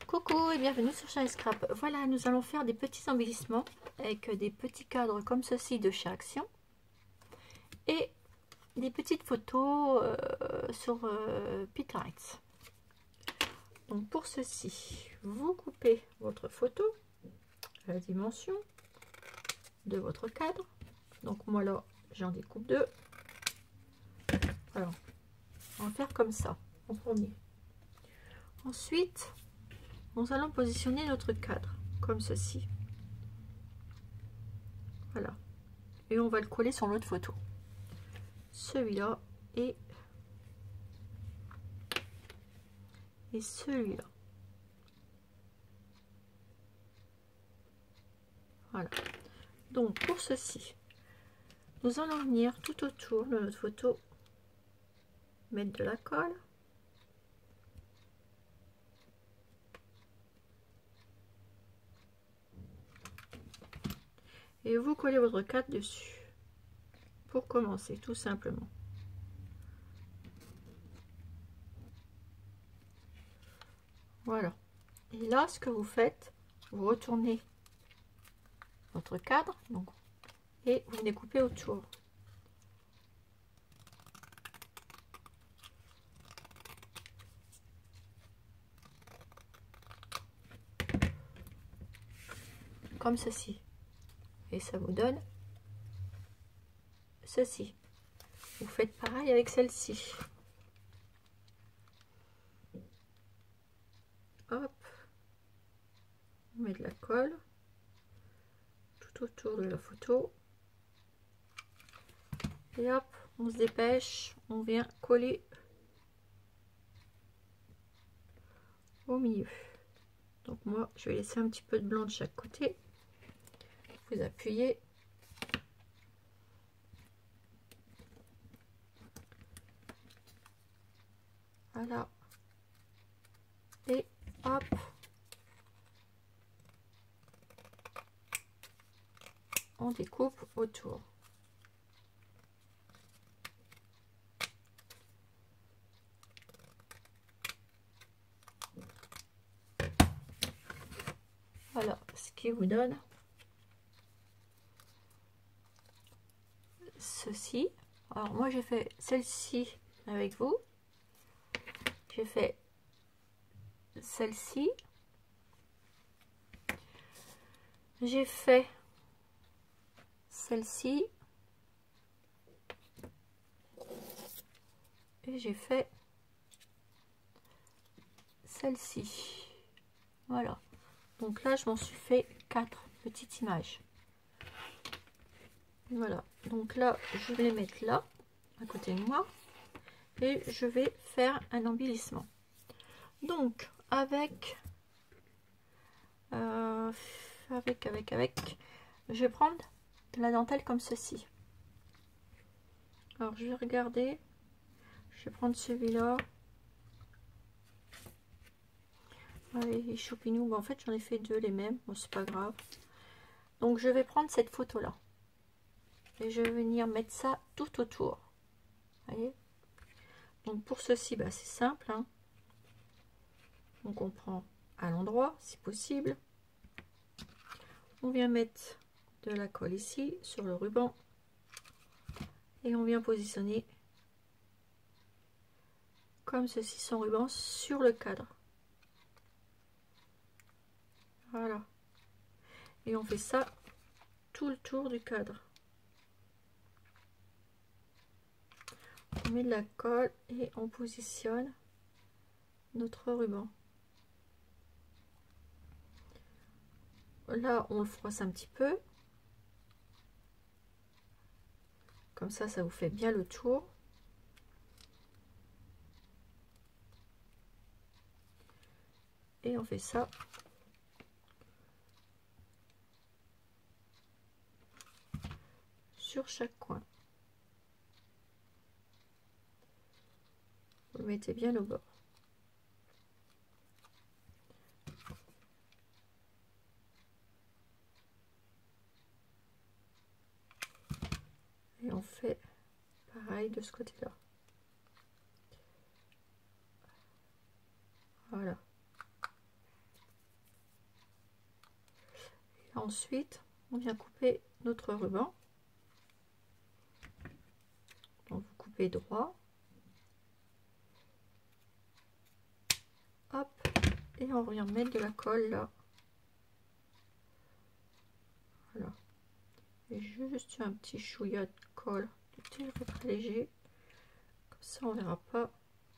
Coucou et bienvenue sur Shiny Scrap. Voilà, nous allons faire des petits embellissements avec des petits cadres comme ceci de chez Action et des petites photos sur Pinterest. Donc pour ceci, vous coupez votre photo à la dimension de votre cadre. Donc moi là, j'en découpe deux. Alors, on va faire comme ça en premier. Ensuite, nous allons positionner notre cadre comme ceci. Voilà. Et on va le coller sur notre photo. Celui-là et celui-là. Voilà. Donc pour ceci, nous allons venir tout autour de notre photo mettre de la colle. Et vous collez votre cadre dessus. Pour commencer, tout simplement. Voilà. Et là, ce que vous faites, vous retournez votre cadre donc, et vous venez couper autour. Comme ceci. Et ça vous donne ceci. Vous faites pareil avec celle-ci. Hop. On met de la colle tout autour de la photo. Et hop, on se dépêche. On vient coller au milieu. Donc moi, je vais laisser un petit peu de blanc de chaque côté. Vous appuyez. Voilà. Et hop. On découpe autour. Voilà ce qui vous donne ceci. Alors moi j'ai fait celle-ci avec vous. J'ai fait celle-ci. J'ai fait celle-ci. Et j'ai fait celle-ci. Voilà. Donc là, je m'en suis fait 4 petites images. Voilà. Donc là, je vais les mettre là, à côté de moi. Et je vais faire un embellissement. Donc, avec, je vais prendre de la dentelle comme ceci. Alors, je vais regarder. Je vais prendre celui-là. Allez, choupinou. Bon, en fait, j'en ai fait deux les mêmes. Bon, c'est pas grave. Donc, je vais prendre cette photo-là. Et je vais venir mettre ça tout autour. Vous voyez? Donc, pour ceci, bah, c'est simple. Hein. Donc, on prend à l'endroit, si possible. On vient mettre de la colle ici, sur le ruban. Et on vient positionner comme ceci, son ruban sur le cadre. Voilà. Et on fait ça tout le tour du cadre. On met de la colle et on positionne notre ruban. Là, on le froisse un petit peu. Comme ça, ça vous fait bien le tour. Et on fait ça sur chaque coin. Vous le mettez bien au bord. Et on fait pareil de ce côté-là. Voilà. Ensuite, on vient couper notre ruban. Donc vous coupez droit. Hop, et on vient mettre de la colle là. Voilà. Et juste un petit chouïa de colle, très léger. Comme ça on verra pas.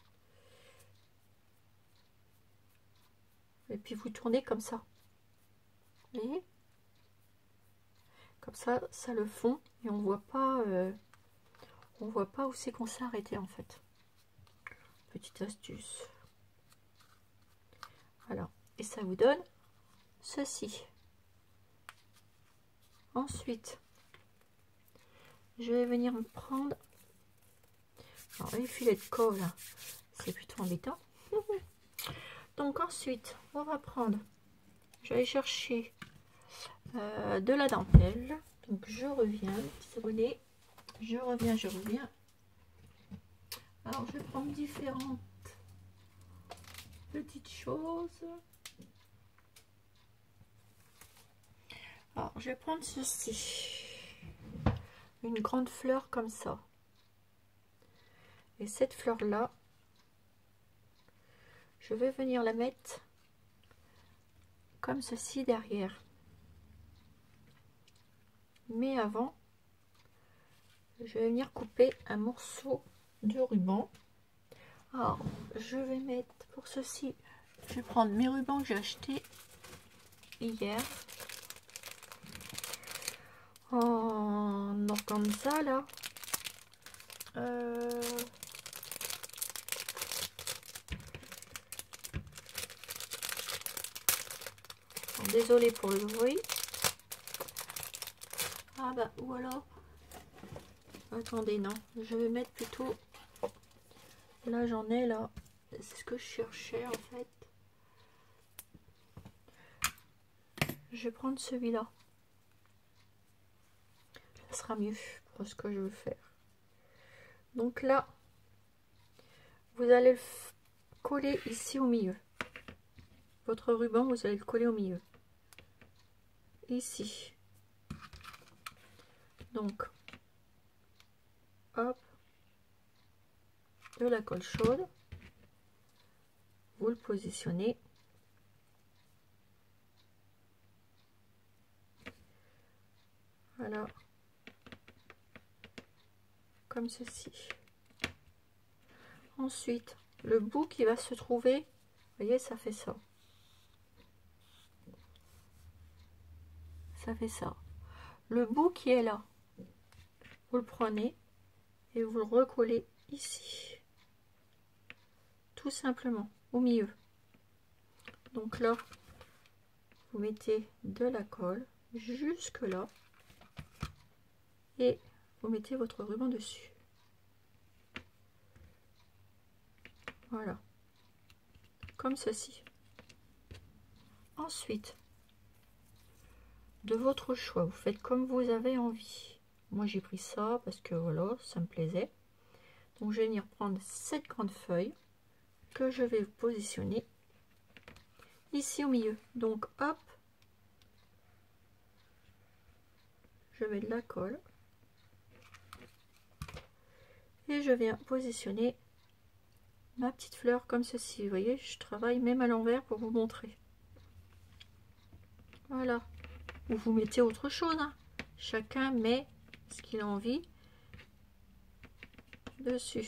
Et puis vous tournez comme ça. Vous voyez? Comme ça, ça le fond et on voit pas où c'est qu'on s'est arrêté en fait. Petite astuce. Voilà. Et ça vous donne ceci. Ensuite, je vais venir me prendre les filets de colle. C'est plutôt embêtant. Donc ensuite, on va prendre, je vais aller chercher de la dentelle. Donc je reviens, petit abonné, je reviens. Alors je vais prendre différentes petites choses. Alors je vais prendre ceci, une grande fleur comme ça. Et cette fleur là, je vais venir la mettre comme ceci derrière. Mais avant, je vais venir couper un morceau de ruban. Alors, je vais mettre pour ceci, je vais prendre mes rubans que j'ai achetés hier en organza là. Désolée pour le bruit. Ah bah, ou alors, attendez, non, je vais mettre plutôt, là j'en ai là, c'est ce que je cherchais en fait. Je vais prendre celui-là. Ça sera mieux pour ce que je veux faire. Donc là, vous allez le coller ici au milieu. Votre ruban, vous allez le coller au milieu. Ici. Donc, hop, de la colle chaude. Vous le positionnez. Voilà. Comme ceci. Ensuite, le bout qui va se trouver, vous voyez, ça fait ça. Ça fait ça. Le bout qui est là, vous le prenez et vous le recollez ici. Tout simplement, au milieu. Donc là, vous mettez de la colle jusque là et vous mettez votre ruban dessus. Voilà. Comme ceci. Ensuite, de votre choix, vous faites comme vous avez envie. Moi j'ai pris ça parce que voilà, ça me plaisait. Donc je vais venir prendre cette grande feuille que je vais positionner ici au milieu. Donc hop, je mets de la colle et je viens positionner ma petite fleur comme ceci. Vous voyez, je travaille même à l'envers pour vous montrer. Voilà. Ou vous mettez autre chose, hein. Chacun met ce qu'il a envie dessus.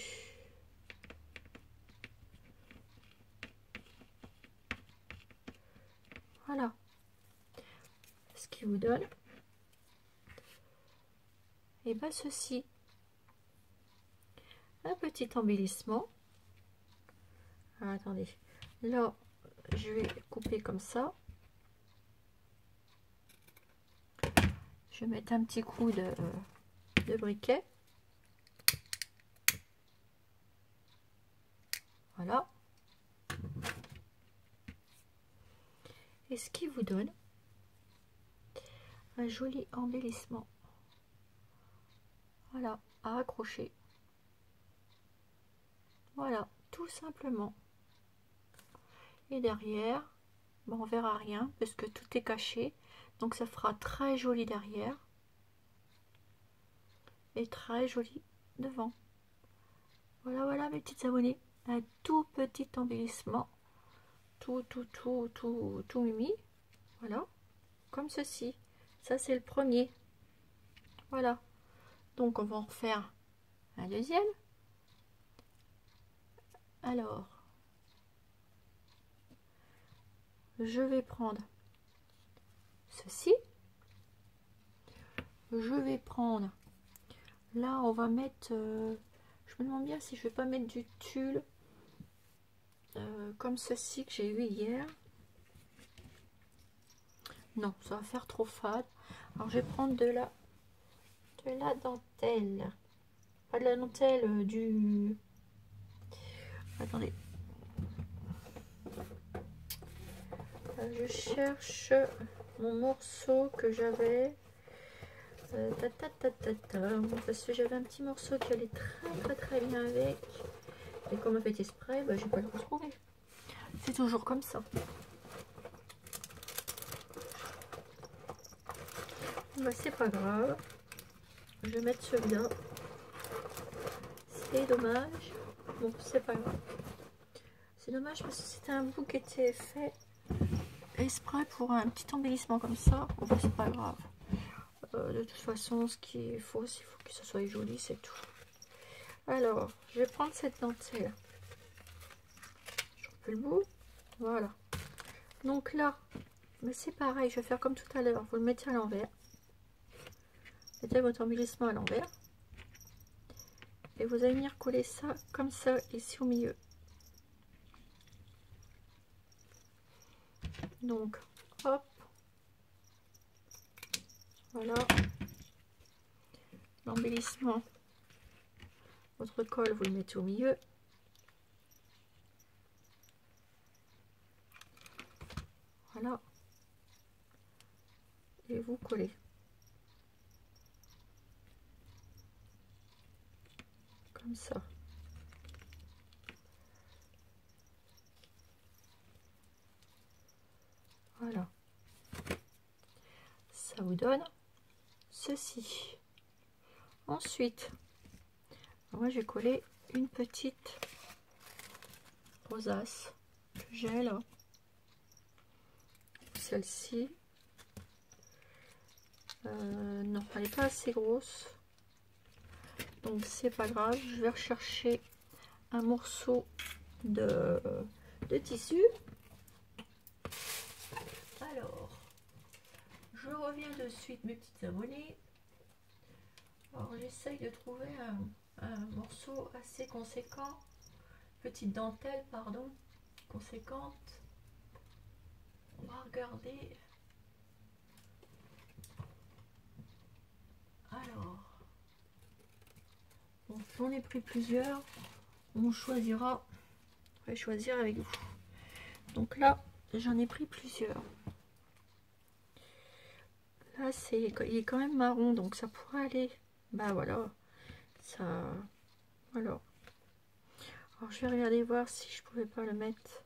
Voilà ce qui vous donne et bien ceci, un petit embellissement. Alors, attendez, là je vais couper comme ça. Je vais mettre un petit coup de briquet. Voilà. Et ce qui vous donne un joli embellissement. Voilà, à accrocher. Voilà, tout simplement. Et derrière, bon, on verra rien parce que tout est caché Donc ça fera très joli derrière et très joli devant. Voilà, voilà mes petites abonnées, un tout petit embellissement, tout mimi, voilà, comme ceci. Ça c'est le premier, voilà. Donc on va en refaire un deuxième. Alors, je vais prendre ceci. Je vais prendre, là on va mettre, je me demande bien si je vais pas mettre du tulle comme ceci que j'ai eu hier. Non, ça va faire trop fade. Alors je vais prendre de la dentelle. Pas de la dentelle, du... Attendez. Je cherche mon morceau que j'avais. Parce que j'avais un petit morceau qui allait très bien avec. Et comme on a fait exprès, bah, je vais pas le retrouver. C'est toujours comme ça. Bah, c'est pas grave. Je vais mettre celui-là. C'est dommage. Bon, c'est pas grave. C'est dommage parce que c'était un bout qui était fait exprès pour un petit embellissement comme ça. Bon, c'est pas grave. De toute façon, ce qu'il faut, s'il faut que ça soit joli, c'est tout. Alors, je vais prendre cette dentelle. Je coupe le bout. Voilà. Donc là, mais c'est pareil, je vais faire comme tout à l'heure. Vous le mettez à l'envers. Mettez votre embellissement à l'envers. Et vous allez venir coller ça comme ça, ici au milieu. Donc, hop. Voilà. L'embellissement. Votre colle, vous le mettez au milieu. Voilà. Et vous collez. Comme ça. Voilà. Ça vous donne ceci. Ensuite, moi j'ai collé une petite rosace que j'ai là. Celle-ci. Non, elle n'est pas assez grosse. Donc c'est pas grave. Je vais rechercher un morceau de tissu. Alors, je reviens de suite mes petites abonnées. Alors j'essaye de trouver un morceau assez conséquent. Petite dentelle, pardon, conséquente. On va regarder. Alors, bon, j'en ai pris plusieurs. On choisira. Je vais choisir avec vous. Donc là, j'en ai pris plusieurs. Là, il est quand même marron, donc ça pourrait aller. Bah voilà, ça. Alors, je vais regarder voir si je pouvais pas le mettre.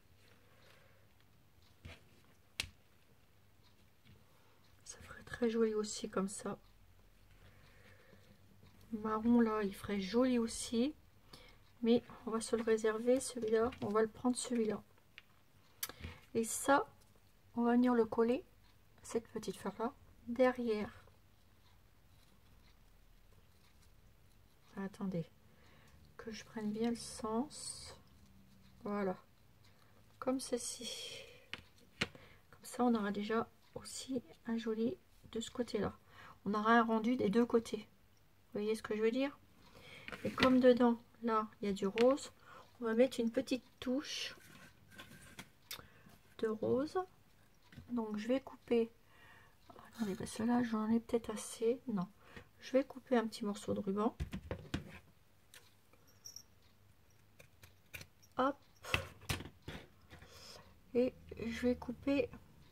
Ça ferait très joli aussi comme ça. Marron là, il ferait joli aussi. Mais on va se le réserver, celui-là. On va le prendre celui-là. Et ça, on va venir le coller, cette petite fleur là, derrière. Attendez, que je prenne bien le sens. Voilà. Comme ceci. Comme ça, on aura déjà aussi un joli de ce côté-là. On aura un rendu des deux côtés. Vous voyez ce que je veux dire? Et comme dedans, là, il y a du rose, on va mettre une petite touche de rose. Donc, je vais couper. Attendez, parce que là, j'en ai peut-être assez. Non. Je vais couper un petit morceau de ruban. Hop. Et je vais couper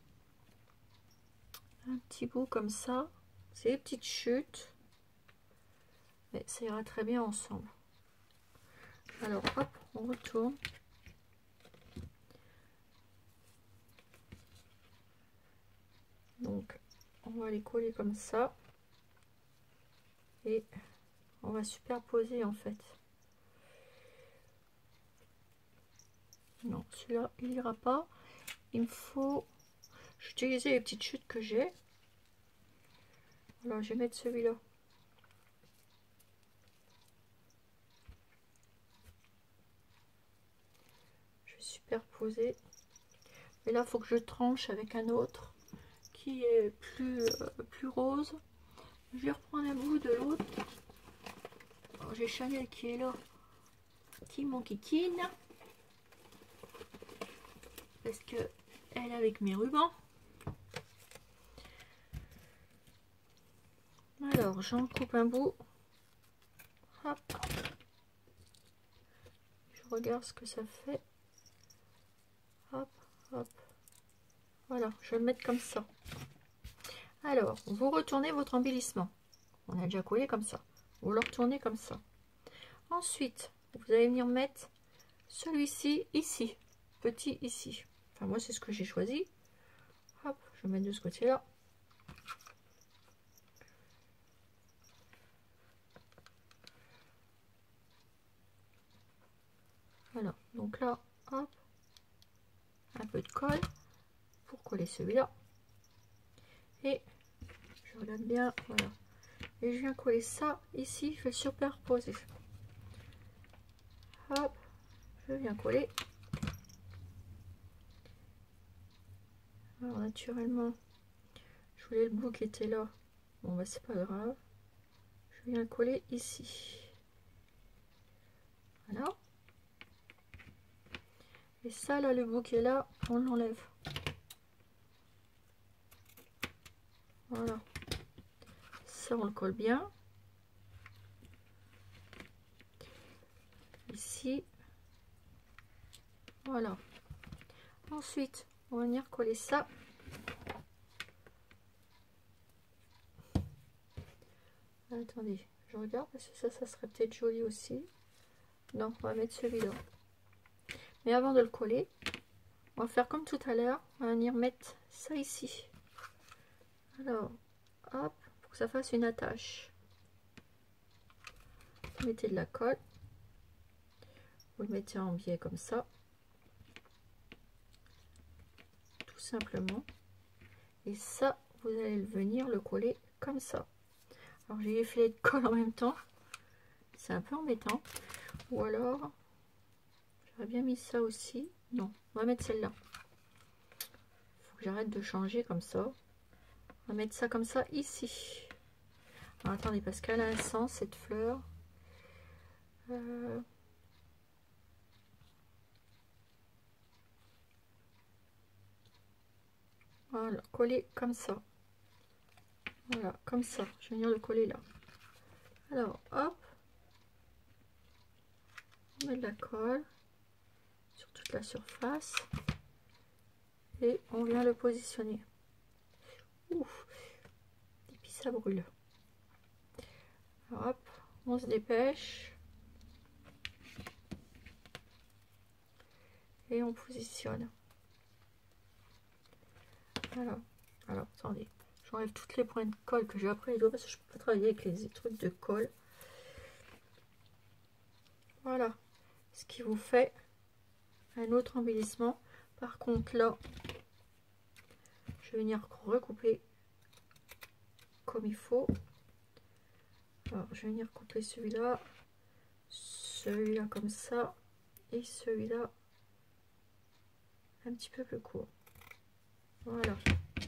un petit bout comme ça. C'est des petites chutes. Mais ça ira très bien ensemble. Alors, hop, on retourne. Donc, on va les coller comme ça. Et on va superposer en fait. Non, celui-là, il ira pas. Il me faut... Je vais utiliser les petites chutes que j'ai. Alors, je vais mettre celui-là. Je vais superposer. Et là, il faut que je tranche avec un autre qui est plus rose. Je vais reprendre un bout de l'autre. J'ai Chanel qui est là, qui m'enquiquine. Parce que elle est avec mes rubans. Alors, j'en coupe un bout. Hop. Je regarde ce que ça fait. Hop, hop. Voilà, je vais le mettre comme ça. Alors, vous retournez votre embellissement. On a déjà collé comme ça. Vous le retournez comme ça. Ensuite, vous allez venir mettre celui-ci ici. Petit ici. Enfin, moi, c'est ce que j'ai choisi. Hop, je vais mettre de ce côté-là. Voilà, donc là, hop, un peu de colle pour coller celui-là. Et je regarde bien, voilà. Et je viens coller ça ici, je vais le superposer. Hop, je viens coller. Alors naturellement, je voulais le bout qui était là. Bon bah c'est pas grave. Je viens coller ici. Voilà. Et ça là, le bout qui est là, on l'enlève. Voilà. Ça on le colle bien. Ici. Voilà. Ensuite, on va venir coller ça. Attendez, je regarde parce que ça serait peut-être joli aussi. Non, on va mettre celui-là. Mais avant de le coller, on va faire comme tout à l'heure. On va venir mettre ça ici. Alors, hop, pour que ça fasse une attache. Vous mettez de la colle. Vous le mettez en biais comme ça. Tout simplement. Et ça, vous allez venir le coller comme ça. Alors, j'ai les filets de colle en même temps. C'est un peu embêtant. Ou alors, j'aurais bien mis ça aussi. Non, on va mettre celle-là. Faut que j'arrête de changer comme ça. On va mettre ça comme ça ici. Alors, attendez, parce qu'elle a un sens, cette fleur. Voilà, coller comme ça. Voilà, comme ça. Je vais venir le coller là. Alors, hop. On met de la colle sur toute la surface. Et on vient le positionner. Ouf. Et puis ça brûle. Alors, hop, on se dépêche. Et on positionne. Voilà. Alors, attendez. J'enlève toutes les points de colle que j'ai après les doigts parce que je peux pas travailler avec les trucs de colle. Voilà. Ce qui vous fait un autre embellissement. Par contre, là, je vais venir recouper comme il faut. Alors, je vais venir couper celui-là comme ça, et celui-là un petit peu plus court. Voilà.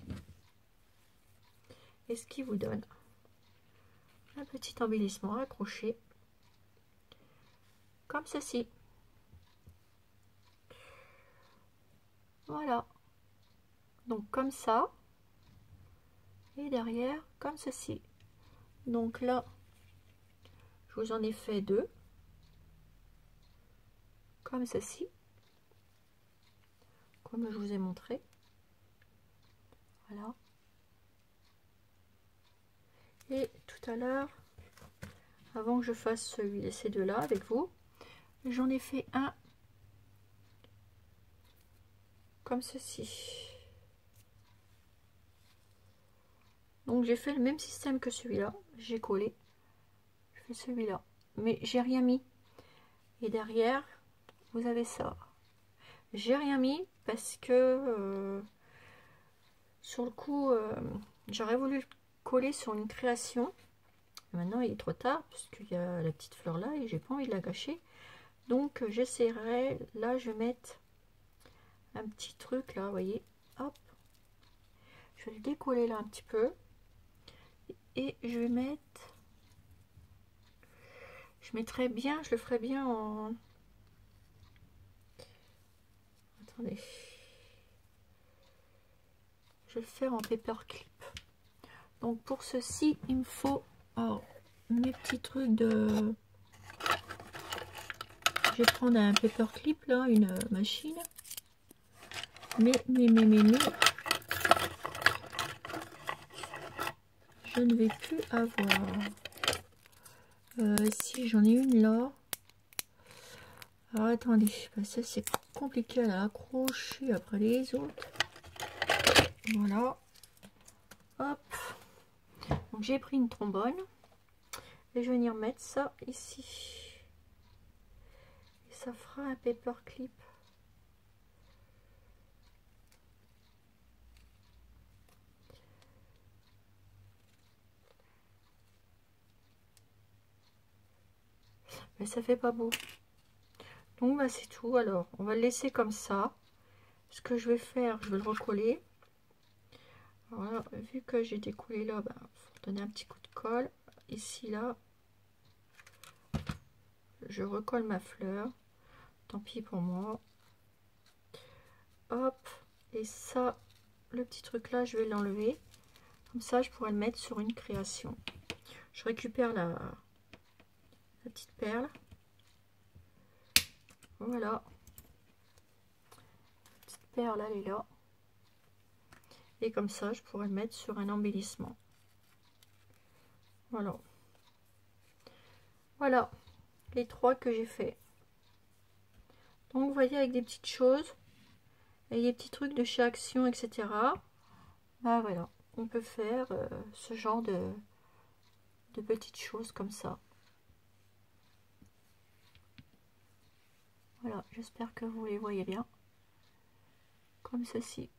Et ce qui vous donne un petit embellissement accroché comme ceci. Voilà. Donc comme ça. Et derrière comme ceci. Donc là, je vous en ai fait deux. Comme ceci. Comme je vous ai montré. Voilà. Et tout à l'heure, avant que je fasse ces deux-là avec vous, j'en ai fait un comme ceci. Donc j'ai fait le même système que celui-là, j'ai collé, je fais celui-là, mais j'ai rien mis. Et derrière, vous avez ça. J'ai rien mis parce que sur le coup, j'aurais voulu coller sur une création. Maintenant, il est trop tard puisqu'il y a la petite fleur là et j'ai pas envie de la gâcher. Donc, j'essaierai. Là, je vais mettre un petit truc là, vous voyez. Hop. Je vais le décoller là un petit peu. Et je vais mettre. Je mettrai bien, je le ferai bien en. Attendez. Je vais le faire en paperclip. Donc pour ceci, il me faut mes petits trucs de... Je vais prendre un paperclip là, une machine. Mais, je ne vais plus avoir. Si j'en ai une là. Alors attendez, parce que c'est compliqué à accrocher après les autres. Voilà. Hop. Donc j'ai pris une trombone. Et je vais venir mettre ça ici. Et ça fera un paperclip. Mais ça fait pas beau. Donc bah, c'est tout. Alors on va le laisser comme ça. Ce que je vais faire, je vais le recoller. Voilà, vu que j'ai décollé là, bah, faut donner un petit coup de colle. Ici là, je recolle ma fleur. Tant pis pour moi. Hop, et ça, le petit truc là, je vais l'enlever. Comme ça, je pourrais le mettre sur une création. Je récupère la petite perle. Voilà. La petite perle, elle est là. Et comme ça, je pourrais le mettre sur un embellissement. Voilà. Voilà les trois que j'ai fait. Donc, vous voyez, avec des petites choses, et des petits trucs de chez Action, etc. Bah voilà, on peut faire ce genre de petites choses comme ça. Voilà, j'espère que vous les voyez bien. Comme ceci.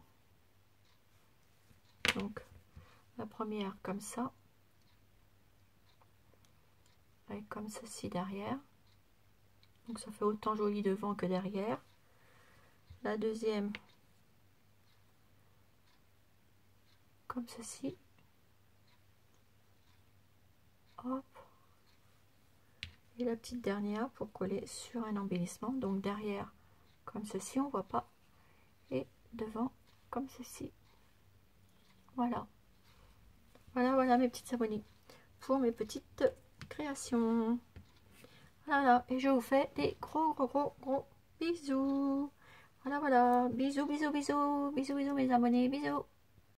Donc, la première comme ça. Avec comme ceci derrière. Donc ça fait autant joli devant que derrière. La deuxième comme ceci. Hop. Et la petite dernière pour coller sur un embellissement. Donc derrière comme ceci, on voit pas. Et devant comme ceci. Voilà. Voilà mes petites abonnées pour mes petites créations. Voilà, et je vous fais des gros bisous. Voilà, bisous mes abonnés, bisous.